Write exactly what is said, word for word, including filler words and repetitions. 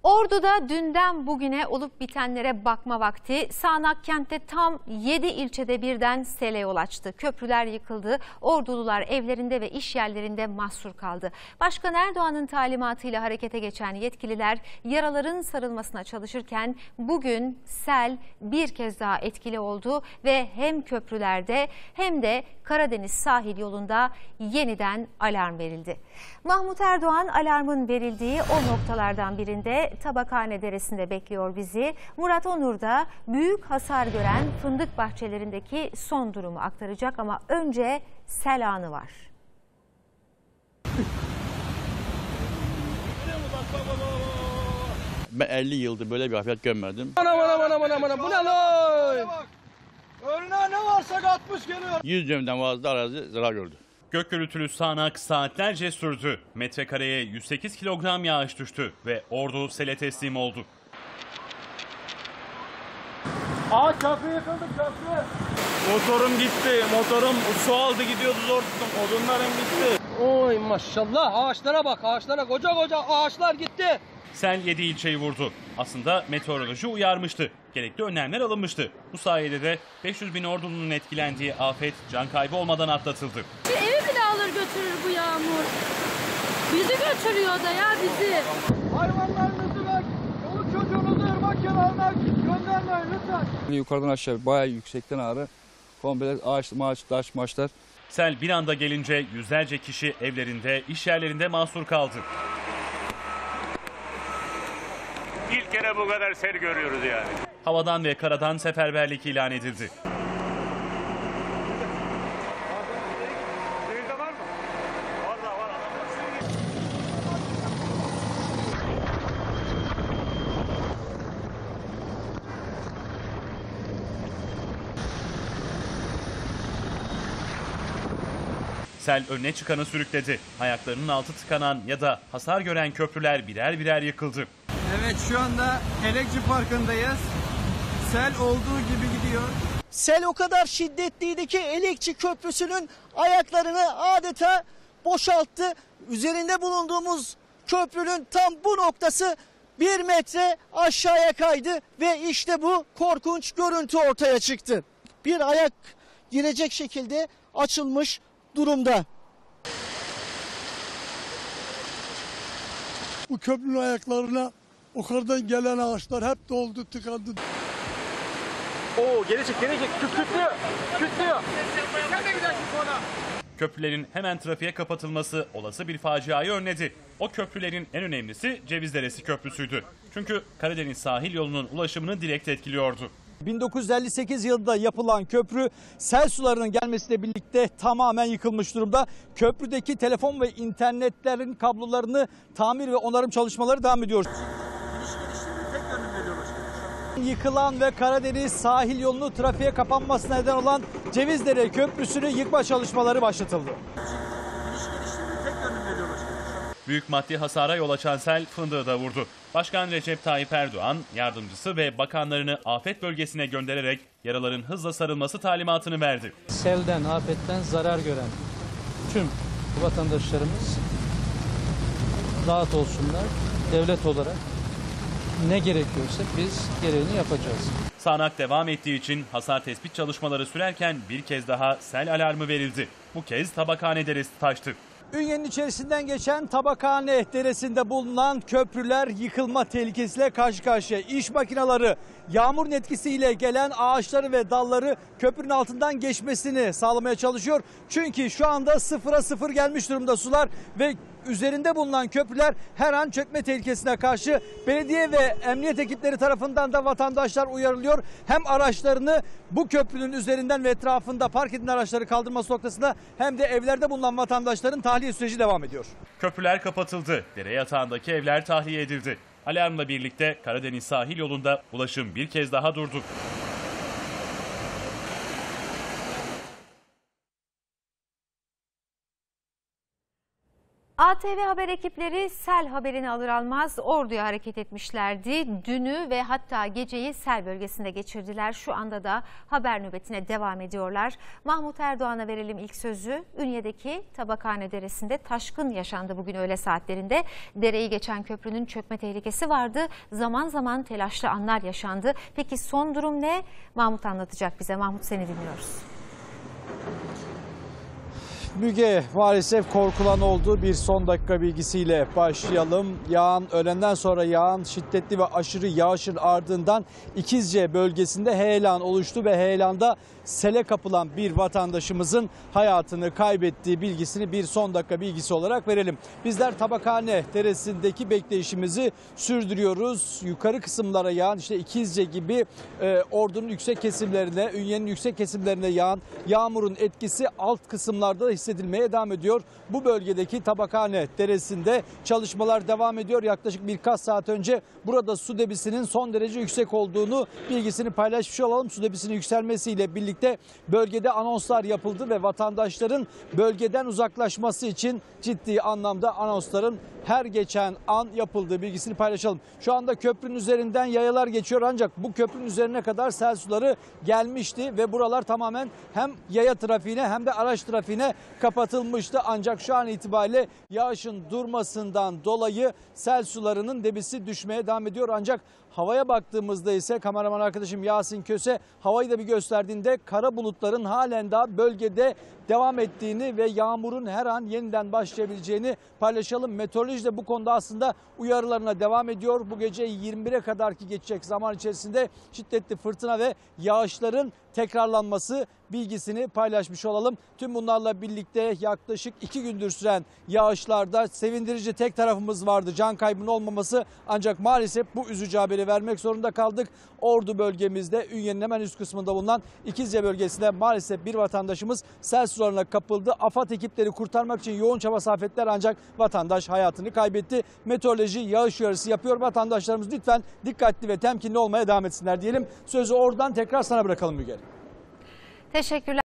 Ordu'da dünden bugüne olup bitenlere bakma vakti. Sağnak kentte tam yedi ilçede birden sele yol açtı. Köprüler yıkıldı. Ordulular evlerinde ve iş yerlerinde mahsur kaldı. Başkan Erdoğan'ın talimatıyla harekete geçen yetkililer yaraların sarılmasına çalışırken bugün sel bir kez daha etkili oldu ve hem köprülerde hem de Karadeniz sahil yolunda yeniden alarm verildi. Mahmut Erdoğan alarmın verildiği o noktalardan birinde Tabakhane Deresi'nde bekliyor bizi. Murat Onur da büyük hasar gören fındık bahçelerindeki son durumu aktaracak ama önce sel anı var. Ben elli yıldır böyle bir afet görmedim. Ana ana ana ana ana bu ne lan? Önüne ne varsa katmış geliyor. yüz dönümden fazla arazi zarar gördü. Gök gürültülü sağanak saatlerce sürdü. Metrekareye yüz sekiz kilogram yağış düştü ve Ordu sele teslim oldu. Aa köprü yıkıldı köprü. Motorum gitti. Motorum su aldı gidiyordu zor tuttum. Odunlarım gitti. Oy maşallah ağaçlara bak ağaçlara koca koca ağaçlar gitti. Sel yedi ilçeyi vurdu. Aslında meteoroloji uyarmıştı. Gerekli önlemler alınmıştı. Bu sayede de beş yüz bin ordulunun etkilendiği afet can kaybı olmadan atlatıldı. Bir evi bile alır götürür bu yağmur. Bizi götürüyor da ya bizi. Hayvanlarınızı ve çoluk çocuğunuzu ırmak kenarına göndermeyin lütfen. Yukarıdan aşağı bayağı yüksekten ağrı. Komple ağaç, maaç, taş, maçlar. Sel bir anda gelince yüzlerce kişi evlerinde, iş yerlerinde mahsur kaldı. İlk kere bu kadar sel görüyoruz yani. Havadan ve karadan seferberlik ilan edildi. Sel önüne çıkanı sürükledi. Ayaklarının altı tıkanan ya da hasar gören köprüler birer birer yıkıldı. Evet şu anda Elekçi Parkı'ndayız. Sel olduğu gibi gidiyor. Sel o kadar şiddetliydi ki Elekçi Köprüsü'nün ayaklarını adeta boşalttı. Üzerinde bulunduğumuz köprünün tam bu noktası bir metre aşağıya kaydı ve işte bu korkunç görüntü ortaya çıktı. Bir ayak girecek şekilde açılmış durumda. Bu köprünün ayaklarına yukarıdan gelen ağaçlar hep doldu, tıkandı. Oo gelecek gelecek kütlüyor kütlüyor. Köprülerin hemen trafiğe kapatılması olası bir faciayı önledi. O köprülerin en önemlisi Cevizderesi Köprüsü'ydü. Çünkü Karadeniz sahil yolunun ulaşımını direkt etkiliyordu. bin dokuz yüz elli sekiz yılında yapılan köprü sel sularının gelmesiyle birlikte tamamen yıkılmış durumda. Köprüdeki telefon ve internetlerin kablolarını tamir ve onarım çalışmaları devam ediyor. Yıkılan ve Karadeniz sahil yolunu trafiğe kapanmasına neden olan Cevizdere Köprüsü'nü yıkma çalışmaları başlatıldı. Büyük maddi hasara yol açan sel fındığı da vurdu. Başkan Recep Tayyip Erdoğan, yardımcısı ve bakanlarını afet bölgesine göndererek yaraların hızla sarılması talimatını verdi. Selden, afetten zarar gören tüm vatandaşlarımız rahat olsunlar. Devlet olarak ne gerekiyorsa biz gereğini yapacağız. Sağanak devam ettiği için hasar tespit çalışmaları sürerken bir kez daha sel alarmı verildi. Bu kez Tabakhane Deresi taştı. Ünye'nin içerisinden geçen Tabakhane Deresi'nde bulunan köprüler yıkılma tehlikesiyle karşı karşıya. İş makineleri yağmurun etkisiyle gelen ağaçları ve dalları köprünün altından geçmesini sağlamaya çalışıyor. Çünkü şu anda sıfıra sıfır gelmiş durumda sular ve üzerinde bulunan köprüler her an çökme tehlikesine karşı belediye ve emniyet ekipleri tarafından da vatandaşlar uyarılıyor. Hem araçlarını bu köprünün üzerinden ve etrafında park edilen araçları kaldırması noktasında hem de evlerde bulunan vatandaşların tahliye süreci devam ediyor. Köprüler kapatıldı. Dere yatağındaki evler tahliye edildi. Alarmla birlikte Karadeniz sahil yolunda ulaşım bir kez daha durdu. A T V Haber ekipleri sel haberini alır almaz Ordu'ya hareket etmişlerdi. Dünü ve hatta geceyi sel bölgesinde geçirdiler. Şu anda da haber nöbetine devam ediyorlar. Mahmut Erdoğan'a verelim ilk sözü. Ünye'deki Tabakhane Deresi'nde taşkın yaşandı bugün öğle saatlerinde. Dereyi geçen köprünün çökme tehlikesi vardı. Zaman zaman telaşlı anlar yaşandı. Peki son durum ne? Mahmut anlatacak bize. Mahmut, seni dinliyoruz. Müge, maalesef korkulan olduğu bir son dakika bilgisiyle başlayalım. Yağan, öğlenden sonra yağan şiddetli ve aşırı yağışın ardından İkizce bölgesinde heyelan oluştu ve heyelanda sele kapılan bir vatandaşımızın hayatını kaybettiği bilgisini bir son dakika bilgisi olarak verelim. Bizler Tabakhane Deresi'ndeki bekleyişimizi sürdürüyoruz. Yukarı kısımlara yağan, işte İkizce gibi e, Ordu'nun yüksek kesimlerine, Ünye'nin yüksek kesimlerine yağan yağmurun etkisi alt kısımlarda da hissedilmeye devam ediyor. Bu bölgedeki Tabakhane Deresi'nde çalışmalar devam ediyor. Yaklaşık birkaç saat önce burada su debisinin son derece yüksek olduğunu bilgisini paylaşmış olalım. Su debisinin yükselmesiyle birlikte bölgede anonslar yapıldı ve vatandaşların bölgeden uzaklaşması için ciddi anlamda anonsların her geçen an yapıldığı bilgisini paylaşalım. Şu anda köprünün üzerinden yayalar geçiyor ancak bu köprünün üzerine kadar sel suları gelmişti ve buralar tamamen hem yaya trafiğine hem de araç trafiğine kapatılmıştı. Ancak şu an itibariyle yağışın durmasından dolayı sel sularının debisi düşmeye devam ediyor. Ancak havaya baktığımızda ise kameraman arkadaşım Yasin Köse havayı da bir gösterdiğinde kara bulutların halen daha bölgede devam ettiğini ve yağmurun her an yeniden başlayabileceğini paylaşalım. Meteoroloji de bu konuda aslında uyarılarına devam ediyor. Bu gece yirmi bire kadar ki geçecek zaman içerisinde şiddetli fırtına ve yağışların tekrarlanması bilgisini paylaşmış olalım. Tüm bunlarla birlikte yaklaşık iki gündür süren yağışlarda sevindirici tek tarafımız vardı: can kaybının olmaması. Ancak maalesef bu üzücü haberi vermek zorunda kaldık. Ordu bölgemizde Ünye'nin hemen üst kısmında bulunan İkizce bölgesinde maalesef bir vatandaşımız sel sularına kapıldı. AFAD ekipleri kurtarmak için yoğun çaba sarf ettiler ancak vatandaş hayatını kaybetti. Meteoroloji yağış uyarısı yapıyor. Vatandaşlarımız lütfen dikkatli ve temkinli olmaya devam etsinler diyelim. Sözü oradan tekrar sana bırakalım Müge. Teşekkürler.